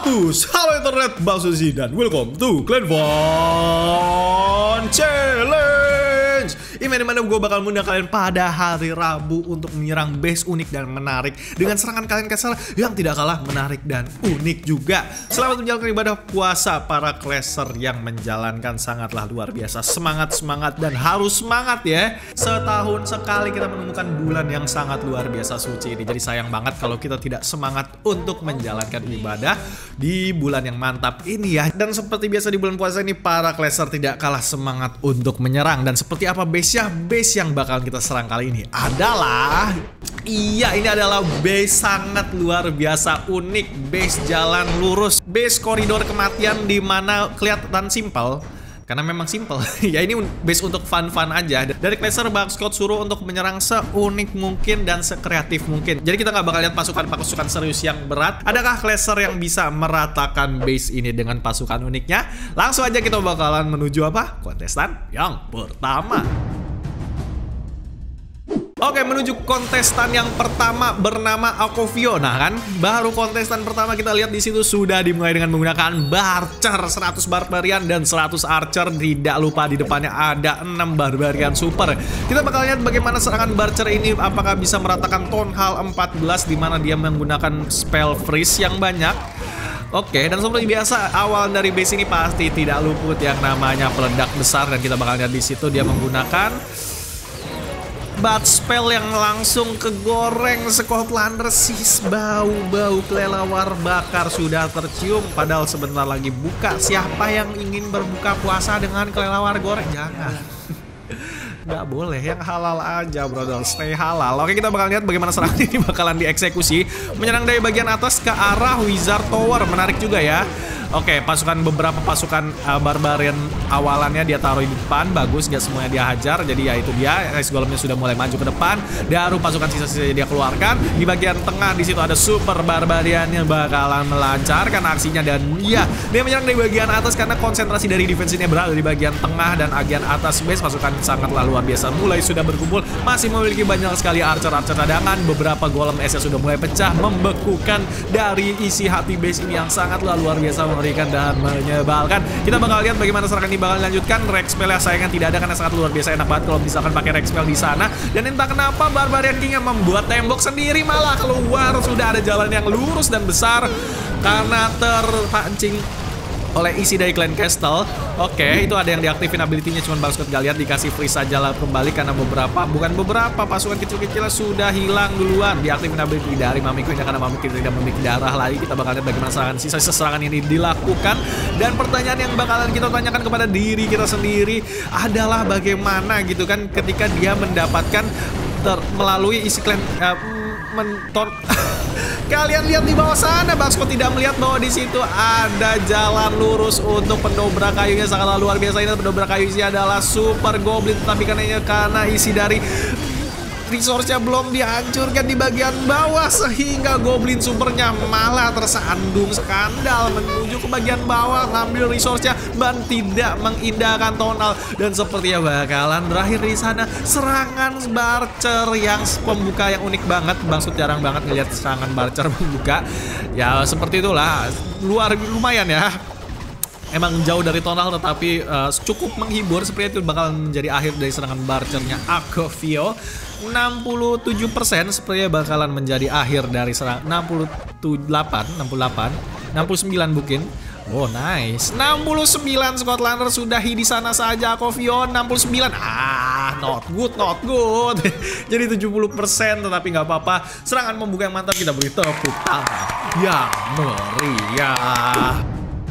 Hapus, halo internet, Bang Suzy dan welcome to Clan Fun Challenge. Event dimana gue bakal mengundang kalian pada hari Rabu untuk menyerang base unik dan menarik dengan serangan kalian Clasher yang tidak kalah menarik dan unik juga. Selamat menjalankan ibadah puasa para Clasher yang menjalankan sangatlah luar biasa. Semangat dan harus semangat ya. Setahun sekali kita menemukan bulan yang sangat luar biasa suci ini. Jadi sayang banget kalau kita tidak semangat untuk menjalankan ibadah di bulan yang mantap ini ya. Dan seperti biasa di bulan puasa ini para Clasher tidak kalah semangat untuk menyerang. Dan seperti apa base yang bakalan kita serang kali ini adalah ini adalah base sangat luar biasa unik, base jalan lurus, base koridor kematian di mana kelihatan simpel. Karena memang simple. Ya ini base untuk fun-fun aja. Dari Clasher Bang Scott suruh untuk menyerang seunik mungkin dan sekreatif mungkin. Jadi kita nggak bakal lihat pasukan serius yang berat. Adakah Clasher yang bisa meratakan base ini dengan pasukan uniknya? Langsung aja kita bakalan menuju apa? Kontestan yang pertama. Oke, menuju kontestan yang pertama bernama Akovio. Nah kan, baru kontestan pertama kita lihat di situ sudah dimulai dengan menggunakan Barcher, 100 Barbarian dan 100 Archer. Tidak lupa di depannya ada 6 Barbarian Super. Kita bakal lihat bagaimana serangan Barcher ini apakah bisa meratakan Town Hall 14 di mana dia menggunakan spell freeze yang banyak. Oke, dan seperti biasa awal dari base ini pasti tidak luput yang namanya peledak besar dan kita bakal lihat di situ dia menggunakan bat spell yang langsung kegoreng. Scotlander sis, bau kelelawar bakar sudah tercium. Padahal sebentar lagi buka. Siapa yang ingin berbuka puasa dengan kelelawar goreng? Jangan. Nggak boleh, yang halal aja brother, stay halal. Oke, kita bakal lihat bagaimana serangan ini bakalan dieksekusi. Menyerang dari bagian atas ke arah Wizard Tower, menarik juga ya. Oke, beberapa pasukan Barbarian awalannya dia taruh di depan, bagus, gak semuanya dia hajar. Jadi ya itu dia, Ice Golemnya sudah mulai maju ke depan. Baru pasukan sisa-sisa dia keluarkan. Di bagian tengah di situ ada Super Barbarian yang bakalan melancarkan aksinya dan ya, dia menyerang dari bagian atas karena konsentrasi dari defense-nya berada di bagian tengah dan bagian atas base. Pasukan sangatlah luar biasa mulai sudah berkumpul, masih memiliki banyak sekali archer cadangan. Beberapa golem S sudah mulai pecah, membekukan dari isi hati base ini yang sangatlah luar biasa mengerikan dan menyebalkan. Kita bakal lihat bagaimana serangan ini bakal dilanjutkan. Rex spell sayangnya tidak ada karena sangat luar biasa enak banget kalau misalkan pakai Rex spell di sana. Dan entah kenapa Barbarian King yang membuat tembok sendiri malah keluar. Sudah ada jalan yang lurus dan besar karena terpancing oleh isi dari Clan Castle. Oke, itu ada yang diaktifin ability-nya, cuman Bang Scott gak lihat, dikasih freeze saja lah kembali karena bukan beberapa pasukan kecil-kecilnya sudah hilang duluan. Diaktifin ability dari Mami Queen karena Mami Queen tidak memiliki darah lagi. Kita bakal lihat bagaimana sisa serangan ini dilakukan. Dan pertanyaan yang bakalan kita tanyakan kepada diri kita sendiri adalah bagaimana gitu kan ketika dia mendapatkan melalui isi Clan kalian lihat di bawah sana, Bang Scott tidak melihat bahwa di situ ada jalan lurus untuk pendobrak kayunya sangat luar biasa. Ini pendobrak kayu isi adalah Super Goblin, tapi karena isi dari resource-nya belum dihancurkan di bagian bawah sehingga Goblin Supernya malah tersandung skandal menuju ke bagian bawah ngambil resource-nya dan tidak mengindahkan tonal. Dan sepertinya bakalan berakhir di sana serangan Barcher yang pembuka yang unik banget. Maksud jarang banget ngeliat serangan Barcher pembuka. Ya seperti itulah, lumayan ya. Emang jauh dari tonal tetapi cukup menghibur. Seperti itu bakal menjadi akhir dari serangan Barchernya Akovio. 67% sepertinya bakalan menjadi akhir dari serangan. 69 mungkin. Oh nice, 69 Scotlander sudahi di sana saja. Akovio 69. Not good. Jadi 70% tetapi nggak apa-apa. Serangan membuka yang mantap, kita beri tepuk tangan yang meriah.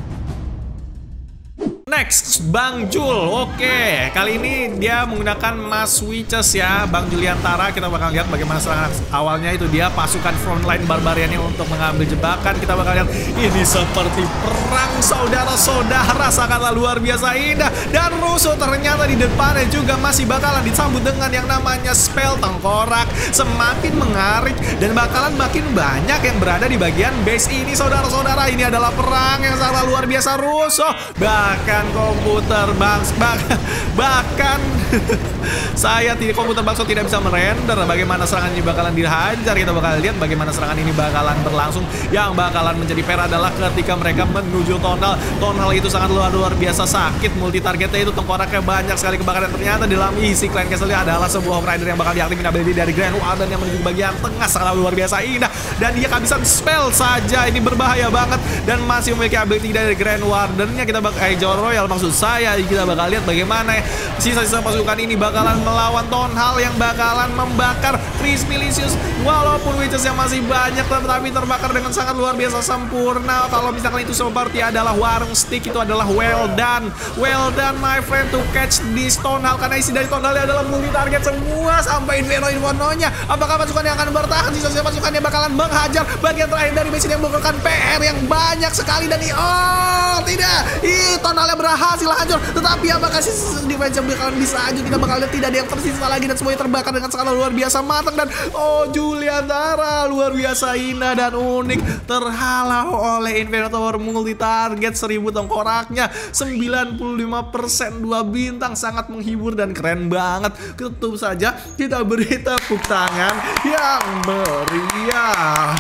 Next, Bang Jul. Oke, kali ini dia menggunakan Mass Witches ya, Bang Juliantara. Kita bakal lihat bagaimana serangan awalnya itu dia pasukan frontline Barbariannya untuk mengambil jebakan. Kita bakal lihat ini seperti perang saudara-saudara, sangatlah luar biasa indah. Dan Russo ternyata di depannya juga masih bakalan disambut dengan yang namanya spell tengkorak. Semakin mengarik dan bakalan makin banyak yang berada di bagian base ini saudara-saudara. Ini adalah perang yang sangat luar biasa. Russo bakal dengan komputer bahkan komputer Bakso tidak bisa merender bagaimana serangan ini bakalan dihajar. Kita bakal lihat bagaimana serangan ini bakalan berlangsung. Yang bakalan menjadi fair adalah ketika mereka menuju Townhall itu sangat luar biasa sakit. Multi targetnya itu tengkoraknya banyak sekali kebakaran. Ternyata di dalam isi Clan Castle adalah sebuah Rider yang bakal diaktifin ability dari Grand Warden yang menuju bagian tengah sangat luar biasa indah. Dan dia kehabisan spell saja, ini berbahaya banget. Dan masih memiliki ability dari Grand Wardennya. Kita bakal Jawa Royal maksud saya. Kita bakal lihat bagaimana sisa-sisa pasukan ini bakalan melawan Townhall yang bakalan membakar Freeze Militius. Walaupun Witches yang masih banyak tetapi terbakar dengan sangat luar biasa sempurna. Kalau misalkan itu seperti adalah warung stick, itu adalah well done my friend to catch this Townhall. Karena isi dari Townhall adalah multi target semua sampai Inferno-nya. Apakah pasukan yang akan bertahan? Sisa-sisa pasukan yang bakalan menghajar bagian terakhir dari base ini yang membutuhkan PR yang banyak sekali. Dan tidak, Townhall berhasil hancur. Tetapi apakah sisa defense yang bakalan bisa hancur? Kita bakal lihat tidak ada yang tersisa lagi dan semuanya terbakar dengan sangat luar biasa matang. Dan Juliandara luar biasa indah dan unik terhalau oleh Inferno Tower multi target 1000 tengkoraknya 95% 2 bintang, sangat menghibur dan keren banget. Tutup saja, kita beri tepuk tangan yang meriah.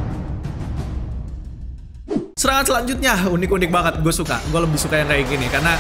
Serangan selanjutnya unik-unik banget, gue suka. Gue lebih suka yang kayak gini karena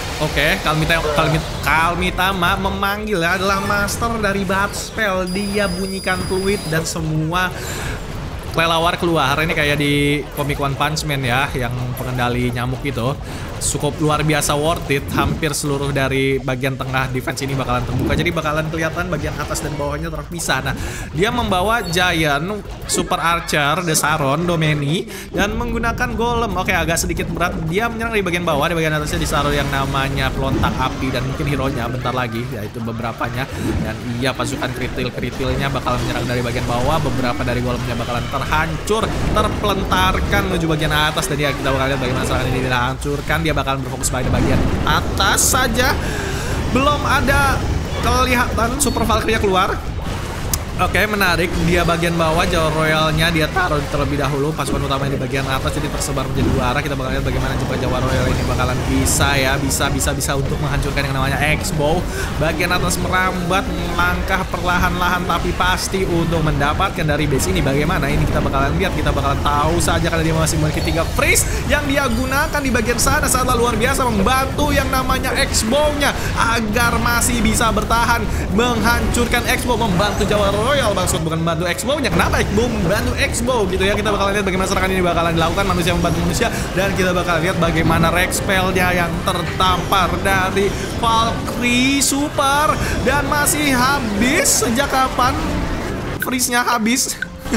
Kalmitama memanggil adalah master dari bat spell. Dia bunyikan fluid dan semua kelelawar keluar. Ini kayak di komik One Punch Man ya, yang pengendali nyamuk itu. Cukup luar biasa worth it. Hampir seluruh dari bagian tengah defense ini bakalan terbuka. Jadi bakalan kelihatan bagian atas dan bawahnya terpisah. Nah, dia membawa Giant, Super Archer, Desaron, Domeni, dan menggunakan Golem. Oke, agak sedikit berat. Dia menyerang di bagian bawah, di bagian atasnya Desaron yang namanya pelontak api dan mungkin hero-nya bentar lagi, yaitu beberapanya. Dan iya, pasukan kritil-kritilnya bakalan menyerang dari bagian bawah. Beberapa dari Golemnya bakalan terhancur, terpelentarkan menuju bagian atas. Dan ya, kita bakal lihat bagaimana serangan ini dihancurkan. Dia bakalan berfokus pada bagian atas saja. Belum ada kelihatan Super Valkyrie keluar. Oke, menarik. Dia bagian bawah, Jawa Royalnya dia taruh terlebih dahulu. Pasukan utamanya di bagian atas, jadi tersebar menjadi dua arah. Kita bakal lihat bagaimana juga Jawa Royal ini bakalan bisa untuk menghancurkan yang namanya X-Bow. Bagian atas merambat, melangkah perlahan-lahan tapi pasti untuk mendapatkan dari base ini. Bagaimana ini kita bakalan lihat, kita bakalan tahu saja karena dia masih memiliki 3 freeze yang dia gunakan di bagian sana sangat luar biasa membantu yang namanya X-Bow-nya agar masih bisa bertahan menghancurkan X-Bow, membantu Jawa Royal maksud, bukan membantu X-Bow-nya. Kenapa X-Bow membantu X-Bow gitu ya. Kita bakal lihat bagaimana serangan ini bakalan dilakukan, manusia membantu manusia. Dan kita bakal lihat bagaimana Rex spell-nya yang tertampar dari Valkyrie Super. Dan masih habis. Sejak kapan freeze-nya habis?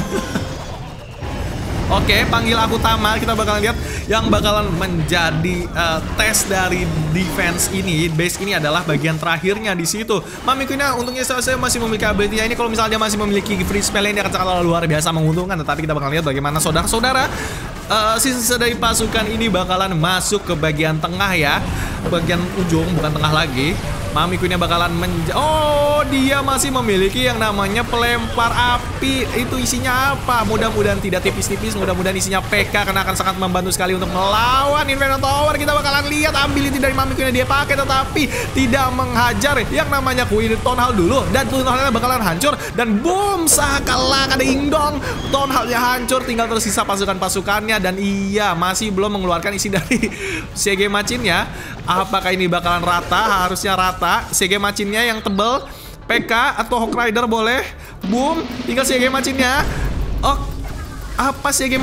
Oke, panggil aku Tama. Kita bakal lihat yang bakalan menjadi tes dari defense ini. Base ini adalah bagian terakhirnya di situ. Mami Queen-nya untungnya saya masih memiliki ability-nya ini. Kalau misalnya dia masih memiliki free spell ini akan sangat luar biasa menguntungkan. Tetapi kita bakal lihat bagaimana saudara-saudara sisa dari pasukan ini bakalan masuk ke bagian tengah ya. Bagian ujung, bukan tengah lagi. Mami Queen-nya bakalan dia masih memiliki yang namanya pelempar api. Itu isinya apa? Mudah-mudahan tidak tipis-tipis. Mudah-mudahan isinya PK karena akan sangat membantu sekali untuk melawan Inferno Tower. Kita bakalan lihat ability dari Mami Queen-nya dia pakai tetapi tidak menghajar yang namanya Queen Townhall dulu. Dan Townhall-nya bakalan hancur. Dan boom, sakalak ada ingdong. Townhall-nya hancur, tinggal tersisa pasukan-pasukannya. Dan iya, masih belum mengeluarkan isi dari CG Machin-nya. Apakah ini bakalan rata? Harusnya rata. CG Machin-nya yang tebel. PK atau Hawk Rider boleh. Boom, tinggal CG Machin-nya. Oh, apa CG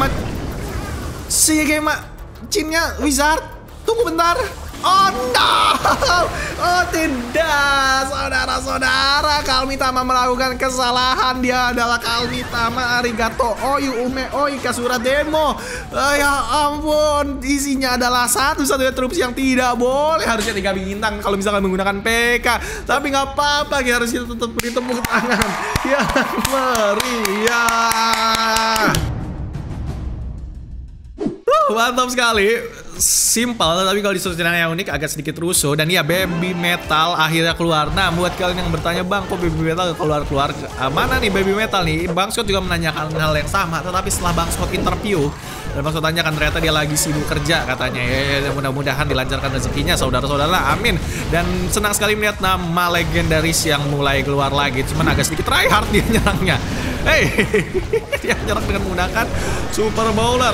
Machin-nya Wizard? Tunggu bentar. Oh no, oh tidak, saudara-saudara, Kalmitama melakukan kesalahan. Dia adalah Kalmitama Arigato Oyu Ume Oi Kasura Demo. Ya ampun, isinya adalah satu-satunya troops yang tidak boleh. Harusnya 3 bintang kalau misalkan menggunakan PK. Tapi nggak apa-apa, harusnya tetap beri tepuk tangan yang meriah. Mantap sekali. simple, tapi kalau disuruh yang unik agak sedikit rusuh. Dan ya Baby Metal akhirnya keluar. Nah buat kalian yang bertanya, bang kok Baby Metal keluar mana nih Baby Metal nih? Bang Scott juga menanyakan hal yang sama, tetapi setelah Bang Scott interview dan Bang Scott tanyakan, ternyata dia lagi sibuk kerja katanya. Ya mudah-mudahan dilancarkan rezekinya saudara-saudara, amin. Dan senang sekali melihat nama legendaris yang mulai keluar lagi. Cuman agak sedikit tryhard dia nyerangnya. Dia nyerang dengan menggunakan Super Bowler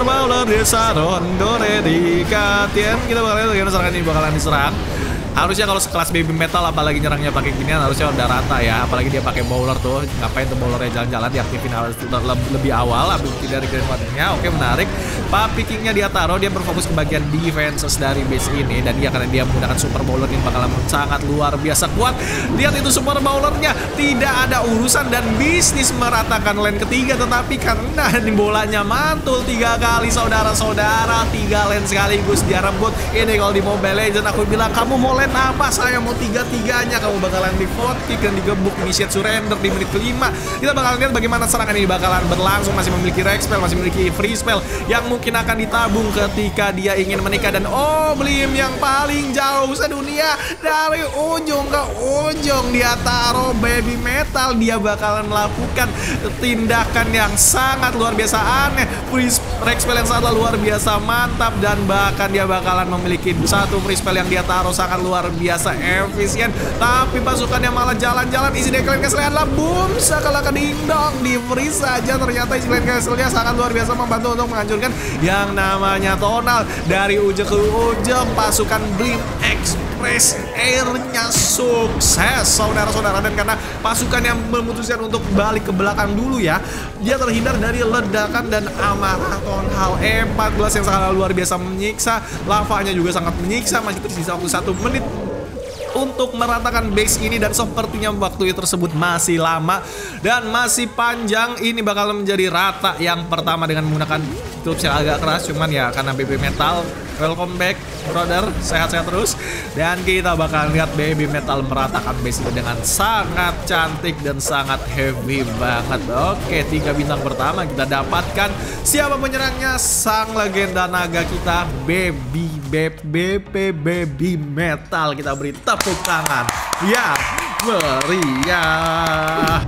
desa Rondore di Katien. Kita bakal lihat bagaimana serangan ini bakalan diserang. Harusnya kalau sekelas Baby Metal apalagi nyerangnya pakai ginian harusnya udah rata ya. Apalagi dia pakai bowler tuh. Ngapain tuh bowlernya jalan-jalan diaktifin lebih awal lebih dari Grand Waternya. Oke, menarik. Pickingnya dia taruh, dia berfokus ke bagian defenses dari base ini. Dan dia karena dia menggunakan Super Bowler ini bakalan sangat luar biasa kuat. Lihat itu Super Bowlernya, tidak ada urusan dan bisnis meratakan lane ketiga. Tetapi karena di bolanya mantul 3 kali saudara-saudara, 3 lane sekaligus dia rebut. Ini kalau di Mobile Legends aku bilang, kamu mau lane apa? Saya mau 3-3-nya. Kamu bakalan di vote kick dan digebuk initiate surrender di menit kelima. Kita bakalan lihat bagaimana serangan ini bakalan berlangsung. Masih memiliki reg spell, masih memiliki free spell yang mungkin akan ditabung ketika dia ingin menikah. Dan Blim yang paling jauh sedunia, dari ujung ke ujung dia taruh Baby Metal. Dia bakalan melakukan tindakan yang sangat luar biasa aneh, free reg spell yang sangat luar biasa mantap, dan bahkan dia bakalan memiliki satu free spell yang dia taruh sangat luar biasa efisien. Tapi pasukannya malah jalan-jalan. Isi Declan Castle adalah boom, sekala kedingdong di freeze saja. Ternyata isi Declan Castle-nya sangat luar biasa membantu untuk menghancurkan yang namanya Tonal. Dari ujung ke ujung pasukan Blim Express Air-nya sukses saudara-saudara. Dan karena pasukan yang memutuskan untuk balik ke belakang dulu ya, dia terhindar dari ledakan dan amarah Tonal E14 yang sangat luar biasa menyiksa. Lavanya juga sangat menyiksa. Masih tersisa waktu 1 menit untuk meratakan base ini, dan sepertinya waktu tersebut masih lama dan masih panjang. Ini bakal menjadi rata yang pertama dengan menggunakan troops yang agak keras. Cuman ya karena Baby Metal, welcome back brother, sehat-sehat terus. Dan kita bakal lihat Baby Metal meratakan base ini dengan sangat cantik dan sangat heavy banget. Oke, 3 bintang pertama kita dapatkan. Siapa penyerangnya? Sang legenda naga kita, Baby Metal. Kita beri tepuk tangan ya meriah.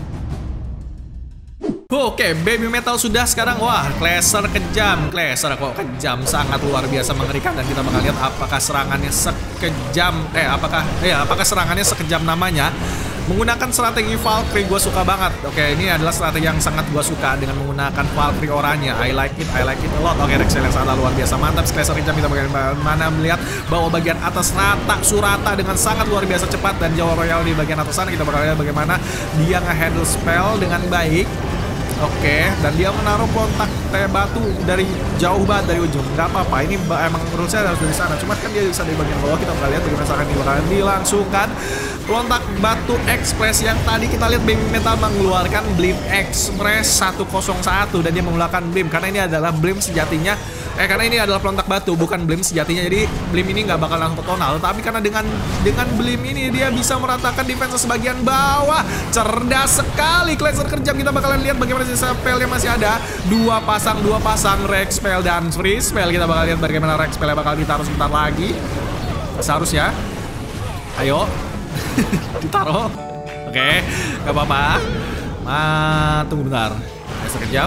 Oke, Baby Metal sudah sekarang. Wah, Clasher kejam. Clasher kok kejam, sangat luar biasa mengerikan. Dan kita bakal lihat apakah serangannya sekejam apakah serangannya sekejam namanya. Menggunakan strategi Valkyrie gue suka banget. Oke, ini adalah strategi yang sangat gue suka dengan menggunakan Valkyrie oranye. I like it a lot. Oke, Rexel yang sangat luar biasa mantap. Clasher kejam, kita bagaimana melihat bahwa bagian atas rata surata dengan sangat luar biasa cepat, dan Jawa Royal di bagian atas sana kita bakal lihat bagaimana dia nge-handle spell dengan baik. Oke, dan dia menaruh kontak teh batu dari jauh banget dari ujung. Gak apa-apa, ini emang menurut saya harus dari sana. Cuma kan dia bisa dari bagian bawah. Kita bakal lihat bagaimana serangan ini bakalan dilangsungkan. Kontak batu Express yang tadi kita lihat Baby Metal mengeluarkan Blim Express 101, dan dia menggunakan Blim karena ini adalah Blim sejatinya. Karena ini adalah pelontak batu, bukan Blim sejatinya. Jadi Blim ini nggak bakal langsung Tonal, tapi karena dengan Blim ini dia bisa meratakan defense sebagian bawah. Cerdas sekali Clasher kejam. Kita bakalan lihat bagaimana sisa spellnya masih ada. Dua pasang reg spell dan free spell. Kita bakal lihat bagaimana reg spellnya bakal ditaruh sebentar lagi. Seharusnya, ayo ditaruh. Oke, nggak apa-apa. Tunggu bentar. Clasher kejam.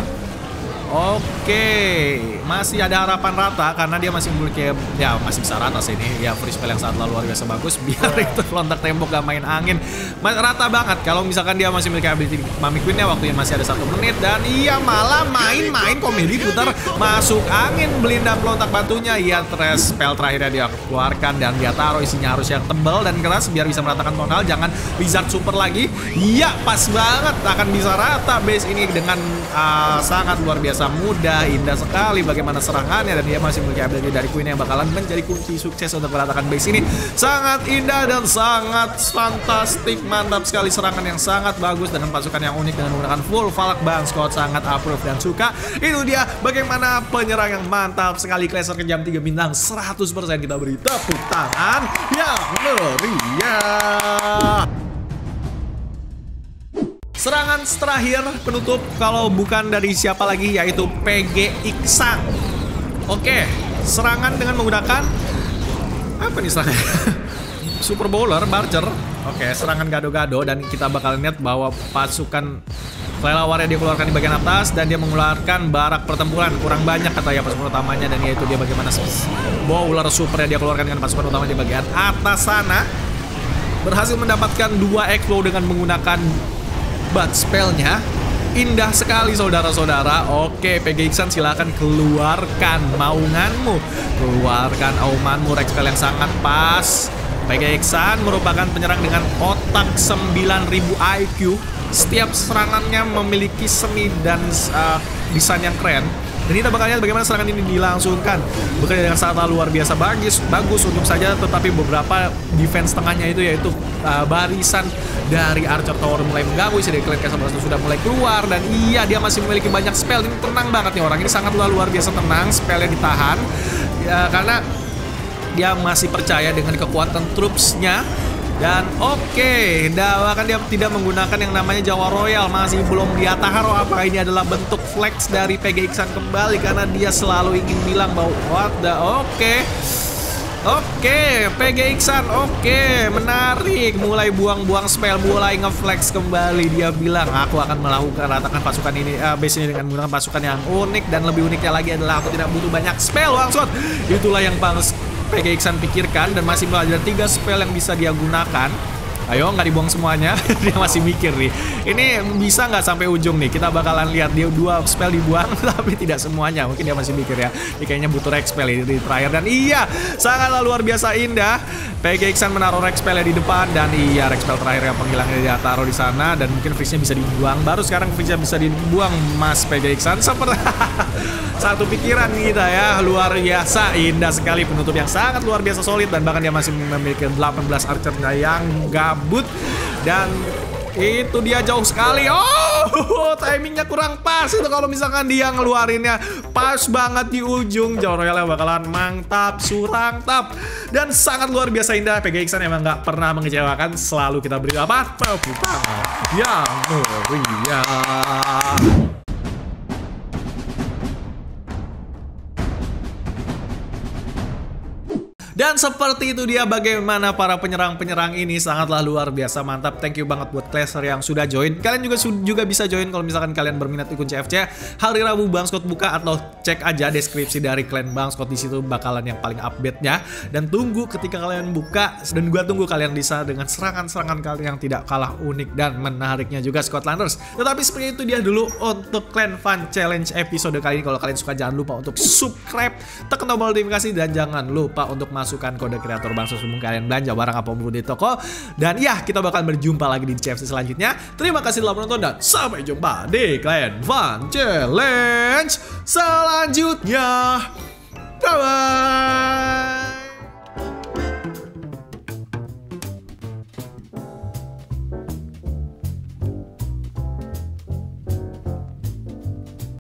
Oke, masih ada harapan rata karena dia masih memiliki, ya masih bisa rata sih ini. Ya free spell yang sangat luar biasa bagus. Biar itu lontak tembok gak main angin, rata banget. Kalau misalkan dia masih memiliki ability Mami Queen-nya, waktunya masih ada 1 menit. Dan ia malah main komedi putar masuk angin Belinda pelontak batunya. Ya spell terakhirnya dia keluarkan dan dia taruh isinya harus yang tebal dan keras biar bisa meratakan Tonal. Jangan Wizard Super lagi. Iya pas banget, akan bisa rata base ini dengan sangat luar biasa mudah, indah sekali bagaimana serangannya, dan dia masih memiliki ability dari Queen yang bakalan menjadi kunci sukses untuk meratakan base ini. Sangat indah dan sangat fantastik, mantap sekali serangan yang sangat bagus dengan pasukan yang unik dengan menggunakan full Valk. Bang Scott sangat approve dan suka. Itu dia bagaimana penyerang yang mantap sekali Clasher kejam 3 bintang 100%. Kita beri tepuk tangan yang meriah. Serangan terakhir penutup kalau bukan dari siapa lagi, yaitu PG Iksang. Oke, serangan dengan menggunakan apa nih serangan? Super Bowler, Barcher. Oke, serangan gado-gado dan kita bakal lihat bahwa pasukan kelelawar dia keluarkan di bagian atas dan dia mengeluarkan barak pertempuran kurang banyak kata ya pasukan utamanya, dan yaitu dia bagaimana Bowler Super dia keluarkan dengan pasukan utama di bagian atas sana. Berhasil mendapatkan 2 explode dengan menggunakan bat spellnya. Indah sekali saudara-saudara. Oke, PGXan silahkan keluarkan maunganmu, keluarkan aumanmu, Rex spell yang sangat pas. PGXan merupakan penyerang dengan otak 9000 IQ. Setiap serangannya memiliki seni dan desain yang keren. Dan kita bakal lihat bagaimana serangan ini dilangsungkan. Bekerja dengan sangat luar biasa bagus untuk saja, tetapi beberapa defense tengahnya itu yaitu barisan dari Archer Tower mulai mengganggu. Isi dari Clan Castle sudah mulai keluar dan iya dia masih memiliki banyak spell. Ini tenang banget nih orang ini, sangat luar biasa tenang, spellnya ditahan ya, karena dia masih percaya dengan kekuatan troops-nya. Dan oke, bahkan dia tidak menggunakan yang namanya Jawa Royal, masih belum dia taruh. Apa ini adalah bentuk flex dari PGXan kembali karena dia selalu ingin bilang bahwa Oke, PGXan menarik, mulai buang-buang spell, mulai ngeflex kembali. Dia bilang aku akan melakukan ratakan pasukan ini, base ini dengan menggunakan pasukan yang unik, dan lebih uniknya lagi adalah aku tidak butuh banyak spell langsung. Itulah yang PGXan pikirkan, dan masih ada 3 spell yang bisa dia gunakan. Ayo, nggak dibuang semuanya. Dia masih mikir nih, ini bisa nggak sampai ujung nih. Kita bakalan lihat dia 2 spell dibuang tapi tidak semuanya. Mungkin dia masih mikir ya, ini kayaknya butuh Rex spell ini di terakhir. Dan iya, sangatlah luar biasa indah. PGXan menaruh Rex spell di depan, dan iya Rex spell terakhir yang penghilangnya dia taruh di sana, dan mungkin freeze-nya bisa dibuang. Baru sekarang freeze-nya bisa dibuang Mas PGXan. Seperti satu pikiran kita ya, luar biasa indah sekali, penutup yang sangat luar biasa solid, dan bahkan dia masih memiliki 18 archernya yang gabut, dan itu dia jauh sekali. Oh, timingnya kurang pas itu kalau misalkan dia ngeluarinnya pas banget di ujung. Jawa Royal bakalan mantap, surantap, dan sangat luar biasa indah. PGXan emang nggak pernah mengecewakan, selalu kita beri apa? Tepuk tangan yang meriah. Dan seperti itu dia bagaimana para penyerang-penyerang ini sangatlah luar biasa mantap. Thank you banget buat Clasher yang sudah join. Kalian juga bisa join kalau misalkan kalian berminat ikut CFC. Hari Rabu Bang Scott buka, atau cek aja deskripsi dari Clan Bang Scott, di situ bakalan yang paling update-nya. Dan tunggu ketika kalian buka, dan gua tunggu kalian bisa dengan serangan-serangan kalian yang tidak kalah unik dan menariknya juga Scotlanders. Tetapi seperti itu dia dulu untuk Clan Fun Challenge episode kali ini. Kalau kalian suka jangan lupa untuk subscribe, tekan tombol notifikasi, dan jangan lupa untuk masukkan kode kreator Bang sebelum kalian belanja barang apapun di toko. Dan ya, kita bakal berjumpa lagi di CFC selanjutnya. Terima kasih telah menonton dan sampai jumpa di Clan Fun Challenge selanjutnya. Bye bye.